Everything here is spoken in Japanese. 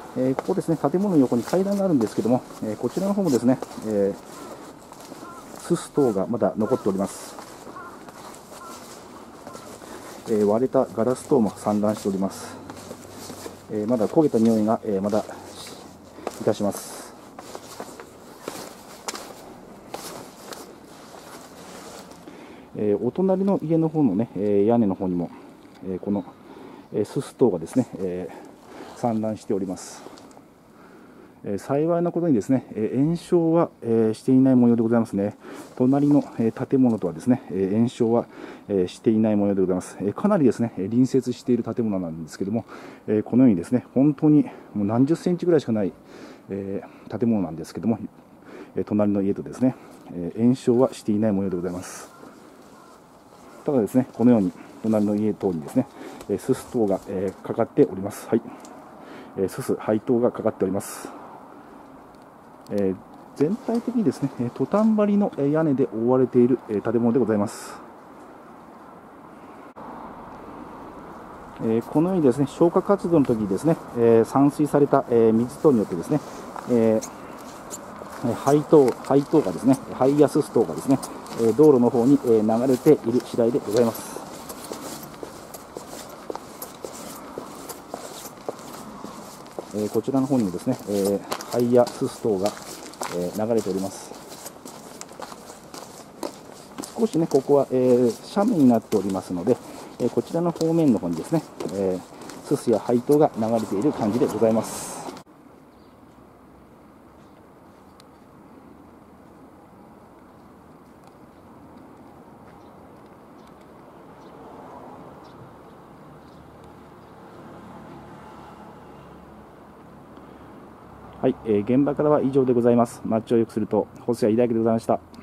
ここですね、建物の横に階段があるんですけども、こちらの方もですね、すす等がまだ残っております。割れたガラス等も散乱しております。まだ焦げた匂いが、まだいたします。お隣の家の方のね、屋根の方にも、この、すす等がですね、散乱しております。幸いなことにですね、延焼は、していない模様でございますね。隣の、建物とはですね、延焼は、していない模様でございます。かなりですね、隣接している建物なんですけども、このようにですね、本当にもう何十センチぐらいしかない、建物なんですけども、隣の家とですね、延焼はしていない模様でございます。ただですね、このように隣の家等にですね、すす等が、かかっております。はい、すす灰等がかかっております。全体的にですね、トタン張りの屋根で覆われている建物でございます。このようにですね、消火活動の時にですね、散水された水等によってですね、灰等がですね、灰やすす等がですね、道路の方に流れている次第でございます。こちらの方にもですね、灰やすす等が流れております。少しね、ここは斜面になっておりますので、こちらの方面の方にですね、すすや灰等が流れている感じでございます。はい、現場からは以上でございます。街を良くすると、細谷秀明でございました。